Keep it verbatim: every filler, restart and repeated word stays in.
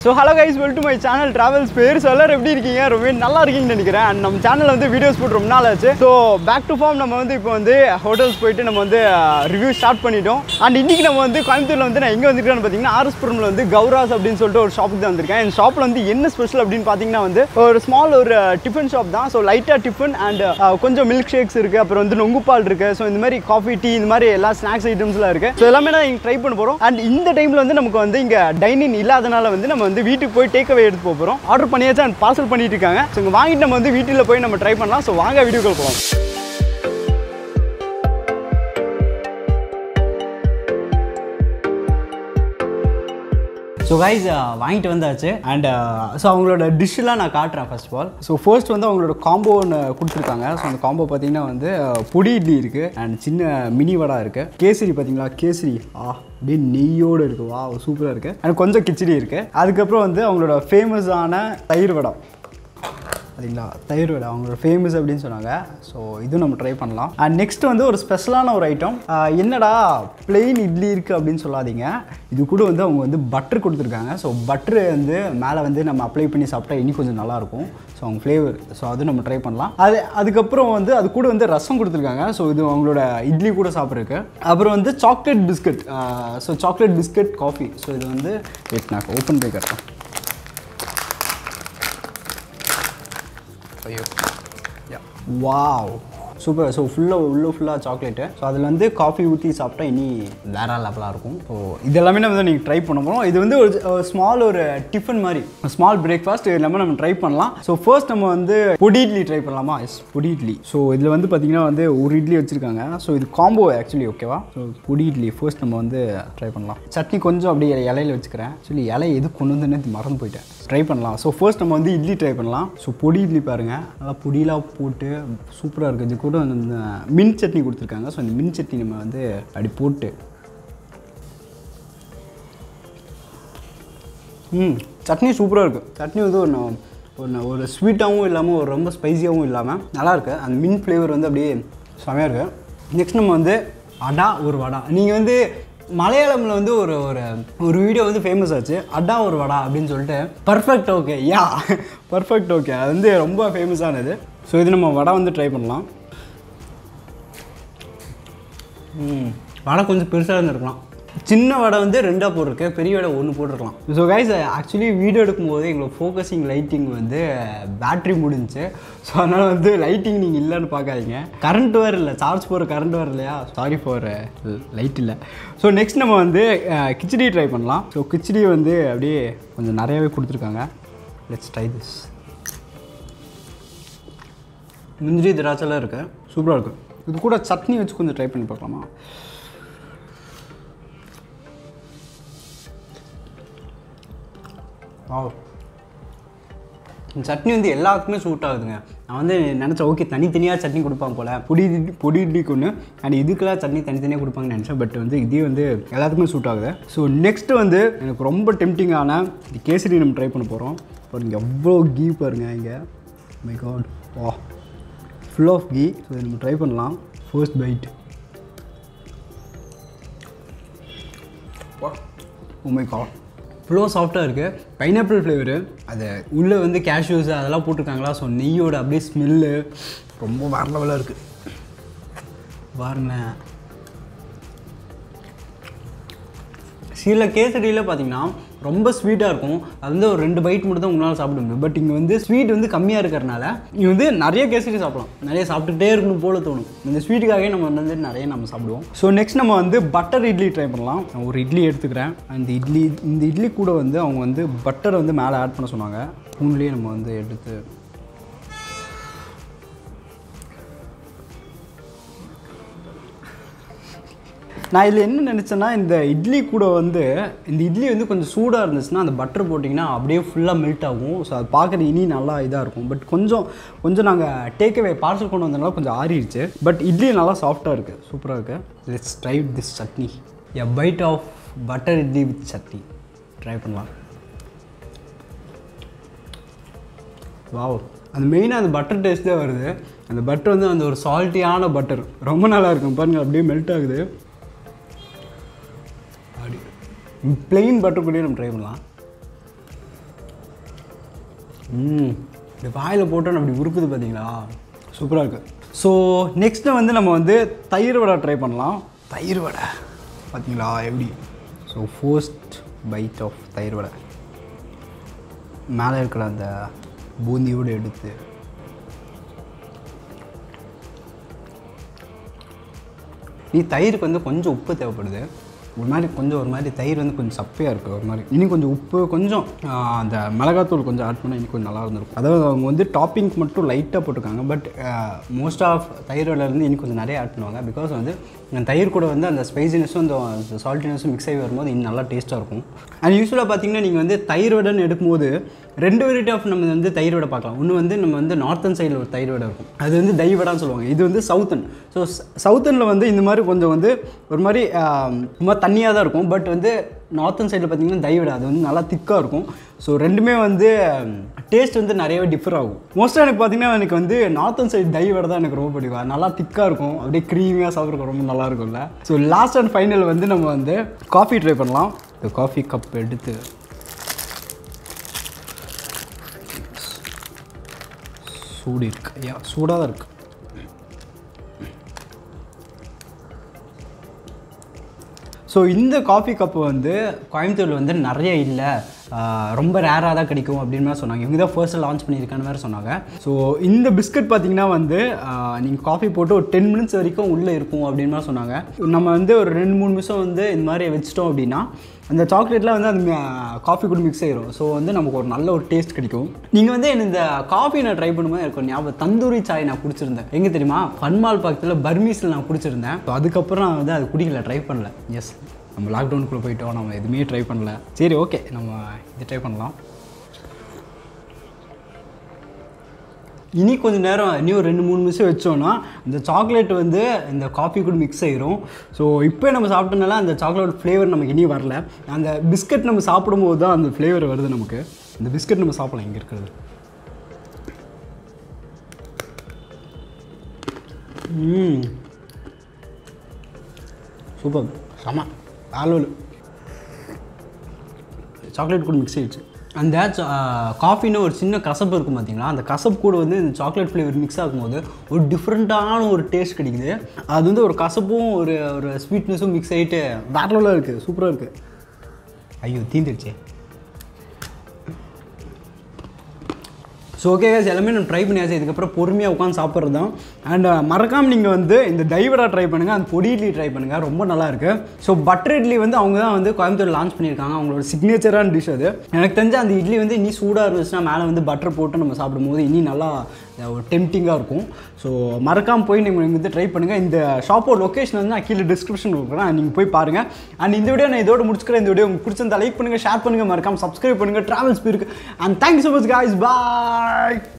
So hello guys, welcome to my channel Travels Pair. So எல்லாரும் எப்படி இருக்கீங்க? ரொம்ப நல்லா இருக்கீங்கன்னு நினைக்கிறேன். And நம்ம சேனல்ல வந்து வீடியோஸ் போட்டு ரொம்ப நாள் ஆச்சு. So back to farm நம்ம வந்து இப்போ வந்து ஹோட்டல்ஸ் போயிட்டு நம்ம வந்து ரிவ்யூ ஸ்டார்ட் பண்ணிட்டோம். And இன்னைக்கு நம்ம வந்து கோயம்புத்தூர்ல வந்து நான் எங்க வந்திருக்கேன்னு பாத்தீங்கன்னா ஆர்எஸ்புரம்ல வந்து கௌராஸ் அப்படினு சொல்லிட்டு ஒரு ஷாப்புக்கு தான் வந்திருக்கேன். இந்த ஷாப்ல வந்து என்ன ஸ்பெஷல் அப்படினு பாத்தீங்கன்னா வந்து ஒரு ஸ்மால் ஒரு டிஃபன் ஷாப் தான். So லைட்டா டிஃபன் and கொஞ்சம் மில்க் ஷேக்ஸ் இருக்கு, அப்புறம் வந்து நொங்கு பால் இருக்கு. So இந்த மாதிரி காஃபி, டீ இந்த மாதிரி எல்லா ஸ்நாக்ஸ் ஐட்டம்ஸ்லாம் இருக்கு. So எல்லாமே நான் இங்க ட்ரை பண்ண போறோம். And இந்த டைம்ல வந்து நமக்கு வந்து இங்க டைனிங் இல்லாதனால வந்து நம்ம வந்து வீட்டுக்கு போய் டேக் அவே எடுத்து போறோம். ஆர்டர் பண்ணியாச்சு and பார்சல் பண்ணிட்டு இருக்காங்க. சோ இங்க வாங்கிட்டு நம்ம வந்து வீட்டுல போய் நம்ம ட்ரை பண்ணலாம். சோ வாங்க வீடியோக்குள்ள போலாம். ஸோ கைஸ் வாங்கிட்டு வந்தாச்சு அண்ட் ஸோ அவங்களோட டிஷ்ஷெலாம் நான் காட்டுறேன் first of all. So first வந்து அவங்களோட காம்போ ஒன்று கொடுத்துருக்காங்க. ஸோ அந்த காம்போ பார்த்தீங்கன்னா வந்து பொடி இட்லி இருக்குது அண்ட் சின்ன மினி வடை இருக்குது. கேசரி பார்த்தீங்களா, கேசரி ஆ அப்படியே நெய்யோடு இருக்குது, வா சூப்பராக இருக்குது. அண்ட் கொஞ்சம் கிச்சடி இருக்குது. அதுக்கப்புறம் வந்து அவங்களோட ஃபேமஸான தயிர் வடை சரிங்களா, தயிர் வடை அவங்களோட ஃபேமஸ் அப்படின்னு சொன்னாங்க. ஸோ இதுவும் நம்ம ட்ரை பண்ணலாம். அண்ட் நெக்ஸ்ட் வந்து ஒரு ஸ்பெஷலான ஒரு ஐட்டம், என்னடா பிளெயின் இட்லி இருக்குது அப்படின்னு சொல்லாதீங்க, இது கூட வந்து அவங்க வந்து பட்டர் கொடுத்துருக்காங்க. ஸோ பட்டரு வந்து மேலே வந்து நம்ம அப்ளை பண்ணி சாப்பிட்டா இன்னும் கொஞ்சம் நல்லாயிருக்கும். ஸோ அவங்க ஃப்ளேவர், ஸோ அது நம்ம ட்ரை பண்ணலாம். அது அதுக்கப்புறம் வந்து அது கூட வந்து ரசம் கொடுத்துருக்காங்க. ஸோ இது அவங்களோட இட்லி கூட சாப்பிட்றதுக்கு. அப்புறம் வந்து chocolate biscuit, so chocolate biscuit coffee. So இது வந்து வெயிட் நான் ஓப்பன் பண்ணி கட்டுறேன். ஐயோ யா வாவ் சூப்பர். ஸோ ஃபுல்லாக உள்ள ஃபுல்லாக சாக்லேட்டு. ஸோ அதில் வந்து காஃபி ஊற்றி சாப்பிட்டா இனி வேற லெவலாக இருக்கும். ஸோ இது எல்லாமே நம்ம வந்து நீங்கள் ட்ரை பண்ண போகிறோம். இது வந்து ஒரு ஸ்மால் ஒரு டிஃபன் மாதிரி, ஸ்மால் பிரேக்ஃபாஸ்ட் எல்லாமே நம்ம ட்ரை பண்ணலாம். ஸோ ஃபர்ஸ்ட் நம்ம வந்து பொடி இட்லி ட்ரை பண்ணலாமா? எஸ், பொடி இட்லி. ஸோ இதில் வந்து பார்த்திங்கன்னா வந்து ஒரு இட்லி வச்சுருக்காங்க. ஸோ இது காம்போ ஆக்சுவலி, ஓகேவா? ஸோ பொடி இட்லி ஃபர்ஸ்ட் நம்ம வந்து ட்ரை பண்ணலாம். சட்னி கொஞ்சம் அப்படியே இலையில வச்சுக்கிறேன். ஆக்சுவலி இலை எது கொண்டு வந்து மறந்து போயிட்டேன். ட்ரை பண்ணலாம். ஸோ ஃபர்ஸ்ட் நம்ம வந்து இட்லி ட்ரை பண்ணலாம். ஸோ பொடி இட்லி பாருங்கள், நல்லா பொடியெலாம் போட்டு சூப்பராக இருக்குது. இது கூட இந்த மின் சட்னி கொடுத்துருக்காங்க. ஸோ இந்த மின் சட்னி நம்ம வந்து அப்படி போட்டு ம் சட்னி சூப்பராக இருக்குது. சட்னி வந்து ஒரு ஒரு ஒரு ஸ்வீட்டாகவும் இல்லாமல் ஒரு ரொம்ப ஸ்பைஸியாகவும் இல்லாமல் நல்லாயிருக்கு. அந்த மின் ஃப்ளேவர் வந்து அப்படியே செமையாக இருக்குது. நெக்ஸ்ட் நம்ம வந்து அடா ஒரு வடா. நீங்கள் வந்து மலையாளமில் வந்து ஒரு ஒரு ஒரு வீடியோ வந்து ஃபேமஸ் ஆச்சு, அடா ஒரு வடா அப்படின்னு சொல்லிட்டு. Perfect, okay, ya perfect, okay. அது வந்து ரொம்ப ஃபேமஸானது. ஸோ இது நம்ம வடை வந்து ட்ரை பண்ணலாம். ம் வடை கொஞ்சம் பெருசாக இருந்திருக்கலாம். சின்ன வடை வந்து ரெண்டாக போட்டிருக்கு, பெரிய வடை ஒன்று போட்டிருக்கலாம். ஸோ கைஸ் ஆக்சுவலி வீடியோ எடுக்கும்போது எங்களுக்கு ஃபோக்கஸிங் லைட்டிங் வந்து பேட்ரி முடிஞ்சிச்சு. ஸோ அதனால் வந்து லைட்டிங் நீங்கள் இல்லைன்னு பார்க்காதீங்க. கரண்ட் வேறு இல்லை, சார்ஜ் போகிற கரண்ட் வேறு இல்லையா, சாரி ஃபார் லைட் இல்லை. ஸோ நெக்ஸ்ட் நம்ம வந்து கிச்சடி ட்ரை பண்ணலாம். ஸோ கிச்சடி வந்து அப்படியே கொஞ்சம் நிறையாவே கொடுத்துருக்காங்க. Let's try this. முந்திரி திராட்சைலாம் இருக்குது, சூப்பராக இருக்குது. இது கூட சட்னி வச்சு கொஞ்சம் ட்ரை பண்ணி பார்க்கலாமா? ஆ சட்னி வந்து எல்லாத்துக்குமே சூட் ஆகுதுங்க. நான் வந்து நினச்சேன் ஓகே தனித்தனியாக சட்னி கொடுப்பாங்க போல், பொடி இட்லி பொடி இட்லிக்கு ஒன்று அண்ட் இதுக்கெல்லாம் சட்னி தனித்தனியாக கொடுப்பாங்கன்னு நினச்சேன். பட் வந்து இதே வந்து எல்லாத்துக்குமே சூட் ஆகுது. ஸோ நெக்ஸ்ட்டு வந்து எனக்கு ரொம்ப டெம்டிங்கான கேசரி நம்ம ட்ரை பண்ண போகிறோம். பாருங்கள் எவ்வளோ கீ பாருங்கள் இங்கே, my god, wow full of ghee. So இதை நம்ம ட்ரை பண்ணலாம். First bite, oh my god, இவ்வளோ சாஃப்டாக இருக்குது. பைனாப்பிள் ஃப்ளேவரு, அது உள்ளே வந்து கேஷ்யூஸ் அதெல்லாம் போட்டிருக்காங்களா. ஸோ நெய்யோட அப்படியே ஸ்மெல்லு ரொம்ப வேறு லெவலாக இருக்குது பாருங்க. சில கேசரியில் பார்த்தீங்கன்னா ரொம்ப ஸ்வீட்டாக இருக்கும். அது வந்து ஒரு ரெண்டு பைட் மட்டும் தான் உங்களால் சாப்பிட முடியும். பட் இங்கே வந்து ஸ்வீட் வந்து கம்மியாக இருக்கிறனால இங்கே வந்து நிறைய கேசரி சாப்பிடலாம், நிறைய சாப்பிட்டுட்டே இருக்கணும் போல தோணும். இந்த ஸ்வீட்டுக்காகவே நம்ம வந்து நிறைய நம்ம சாப்பிடுவோம். ஸோ நெக்ஸ்ட் நம்ம வந்து பட்டர் இட்லி ட்ரை பண்ணலாம். நான் ஒரு இட்லி எடுத்துக்கிறேன். அந்த இட்லி இந்த இட்லி கூட வந்து அவங்க வந்து பட்டரை வந்து மேலே ஆட் பண்ண சொன்னாங்க. ஸ்பூன்லேயே நம்ம வந்து எடுத்து நான் இதில் என்ன நினச்சேன்னா, இந்த இட்லி கூட வந்து இந்த இட்லி வந்து கொஞ்சம் சூடாக இருந்துச்சுன்னா அந்த பட்டர் போட்டிங்கன்னா அப்படியே ஃபுல்லாக மெல்ட் ஆகும். ஸோ அது பார்க்குறது இனி நல்லா இதாக இருக்கும். பட் கொஞ்சம் கொஞ்சம் நாங்கள் டேக்அவே பார்சல் கொண்டு வந்ததுனால கொஞ்சம் ஆறிடுச்சு. பட் இட்லி நல்லா சாஃப்டாக இருக்குது, சூப்பராக இருக்குது. Let's try this chutney. A bite of butter idli with chutney try பண்ணலாம். வாவ், அந்த மெயினாக அந்த பட்டர் டேஸ்ட் தான் வருது. அந்த பட்டர் வந்து அந்த ஒரு சால்ட்டியான பட்டர் ரொம்ப நல்லா இருக்கும் பாருங்கள், அப்படியே மெல்ட் ஆகுது. அப்படி plain butter கூட நம்ம ட்ரை பண்ணலாம். ம் இந்த வாயில் போட்டு அப்படி உருக்குது பார்த்தீங்களா, சூப்பராக இருக்குது. ஸோ நெக்ஸ்ட்டு வந்து நம்ம வந்து தயிர் வடை ட்ரை பண்ணலாம். தயிர் வடை பார்த்தீங்களா எப்படி? ஸோ ஃபர்ஸ்ட் பைட் ஆஃப் தயிர் வடை மேலே இருக்கிற அந்த பூந்தியோடு எடுத்து நீ தயிருக்கு வந்து கொஞ்சம் உப்பு தேவைப்படுது. ஒரு மாதிரி கொஞ்சம் ஒரு மாதிரி தயிர் வந்து கொஞ்சம் சப்பையாக இருக்குது ஒரு மாதிரி. இன்னும் கொஞ்சம் உப்பு கொஞ்சம் அந்த மிளகாத்தூள் கொஞ்சம் ஆட் பண்ணால் இன்னும் கொஞ்சம் நல்லா இருந்திருக்கும். அதாவது அவங்க வந்து டாப்பிங்க்கு மட்டும் லைட்டாக போட்டிருக்காங்க. பட் மோஸ்ட் ஆஃப் தயிரோடலேருந்து இன்னும் கொஞ்சம் நிறைய ஆட் பண்ணுவாங்க. பிகாஸ் வந்து தயிர் கூட வந்து அந்த ஸ்பைசினஸும் அந்த சால்ட்டினஸும் மிக்ஸ் ஆகி வரும்போது இன்னும் நல்லா டேஸ்ட்டாக இருக்கும். அண்ட் யூஸ்வலாக பார்த்தீங்கன்னா நீங்கள் வந்து தயிர் வடைன்னு எடுக்கும்போது ரெண்டு வெரைட்டி ஆஃப் நம்ம வந்து தயிர் வடை பார்க்கலாம். ஒன்று வந்து நம்ம வந்து நார்த்தன் சைடில் ஒரு தயிர் வடை இருக்கும், அது வந்து தை வடான்னு சொல்லுவாங்க. இது வந்து சவுத்தன். ஸோ சவுத்தனில் வந்து இந்த மாதிரி கொஞ்சம் வந்து ஒரு மாதிரி ரொம்ப தண்ணியாக தான் இருக்கும். பட் வந்து நார்த்தன் சைடில் பார்த்தீங்கன்னா தை வடை அது வந்து நல்லா திக்காக இருக்கும். ஸோ ரெண்டுமே வந்து டேஸ்ட் வந்து நிறையவே டிஃபர் ஆகும். மோஸ்ட்டாக எனக்கு பார்த்தீங்கன்னா எனக்கு வந்து நார்த்தன் சைடு தை வடை தான் எனக்கு ரொம்ப பிடிக்கும். அது நல்லா திக்காக இருக்கும், அப்படியே க்ரீமியாக சாப்பிட்றதுக்கு ரொம்ப நல்லா இருக்கும்ல. ஸோ லாஸ்ட் அண்ட் ஃபைனல் வந்து நம்ம வந்து காஃபி ட்ரை பண்ணலாம். இந்த காஃபி கப் எடுத்து சூடு இருக்கு, ஐயா சூடாக தான் இருக்குது. ஸோ இந்த காஃபி கப்பு வந்து கோயம்புத்தூரில் வந்து நிறைய இல்லை, ரொம்ப ரேராக தான் கிடைக்கும் அப்படின்னு மாதிரி சொன்னாங்க. இவங்க தான் ஃபர்ஸ்ட்டு லான்ச் பண்ணியிருக்கான்னு வேறு சொன்னாங்க. ஸோ இந்த பிஸ்கட் பார்த்திங்கன்னா வந்து நீங்கள் காஃபி போட்டு ஒரு டென் மினிட்ஸ் வரைக்கும் உள்ளே இருக்கும் அப்படின்னு மாதிரி சொன்னாங்க. நம்ம வந்து ஒரு ரெண்டு மூணு நிமிஷம் வந்து இந்த மாதிரி வச்சிட்டோம் அப்படின்னா அந்த சாக்லேட்லாம் வந்து அந்த காஃபி கூட மிக்ஸ் ஆகிரும். ஸோ வந்து நமக்கு ஒரு நல்ல ஒரு டேஸ்ட் கிடைக்கும். நீங்கள் வந்து இந்த காஃபி நான் ட்ரை பண்ணும்போது எனக்கு ஒரு ஞாபகம், தந்தூரி சாய் நான் குடிச்சிருந்தேன். எங்கே தெரியுமா? ஃபன்மால் பக்கத்தில் பர்மீஸில் நான் குடிச்சிருந்தேன். ஸோ அதுக்கப்புறம் நான் வந்து அது குடிக்கல, ட்ரை பண்ணல. எஸ், நம்ம லாக்டவுனுக்குள்ளே போயிட்டோம், நம்ம எதுவுமே ட்ரை பண்ணல. சரி ஓகே, நம்ம இது ட்ரை பண்ணலாம். இனி கொஞ்சம் நேரம் இன்னும் ஒரு ரெண்டு மூணு நிமிஷம் வச்சோன்னா இந்த சாக்லேட் வந்து இந்த காஃபி கூட மிக்ஸ் ஆகிரும். ஸோ இப்போ நம்ம சாப்பிட்டனால அந்த சாக்லேட் ஃப்ளேவர் நமக்கு இனி வரல. அந்த பிஸ்கட் நம்ம சாப்பிடும்போது தான் அந்த ஃப்ளேவர் வருது நமக்கு. இந்த பிஸ்கட் நம்ம சாப்பிடலாம். இங்கே இருக்கிறது ம் சூப்பர், செம ஆலோல். சாக்லேட் கூட மிக்ஸ் ஆகிடுச்சு. அந்த காஃபின்னு ஒரு சின்ன கசப்பு இருக்கும் பார்த்தீங்களா, அந்த கசப்பு கூட வந்து இந்த சாக்லேட் ஃப்ளேவர் மிக்ஸ் ஆகும்போது ஒரு டிஃப்ரெண்ட்டான ஒரு டேஸ்ட் கிடைக்குது. அது வந்து ஒரு கசப்பும் ஒரு ஒரு ஸ்வீட்னஸும் மிக்ஸ் ஆகிட்டு வேறலெவலாக இருக்குது, சூப்பராக இருக்குது. ஐயோ தீந்துடுச்சே. ஸோ ஓகே கைஸ், எல்லாமே நம்ம ட்ரை பண்ணியாச்சு. இதுக்கப்புறம் பொறுமையாக உட்காந்து சாப்பிட்றது தான். அண்ட் மறக்காமல் நீங்கள் வந்து இந்த தயிர் வடை ட்ரை பண்ணுங்கள், அந்த பொடி இட்லி ட்ரை பண்ணுங்கள், ரொம்ப நல்லாயிருக்கு. ஸோ பட்டர் இட்லி வந்து அவங்க தான் வந்து கோயம்புத்தூர் லான்ச் பண்ணியிருக்காங்க. அவங்களோட சிக்னேச்சரான டிஷ் அது. எனக்கு தெரிஞ்ச அந்த இட்லி வந்து இன்னி சூடாக இருந்துச்சுன்னா மேலே வந்து பட்டர் போட்டு நம்ம சாப்பிடும்போது இன்னி நல்லா ஒரு டெம்டிங்காக இருக்கும். ஸோ மறக்காமல் போய் நீங்கள் வந்து ட்ரை பண்ணுங்கள். இந்த ஷாப்போட லொக்கேஷன் வந்து நான் கீழே டிஸ்கிரிப்ஷன் கொடுக்குறேன், நீங்கள் போய் பாருங்கள். அண்ட் இந்த வீடியோ நான் இதோட முடிச்சுக்கிறேன். இந்த வீடியோ உங்களுக்கு பிடிச்சிருந்தா லைக் பண்ணுங்கள், ஷேர் பண்ணுங்கள், மறக்காமல் சப்ஸ்கிரைப் பண்ணுங்கள். ட்ராவல்ஸ் போயிருக்கு. And thank you so much guys, bye.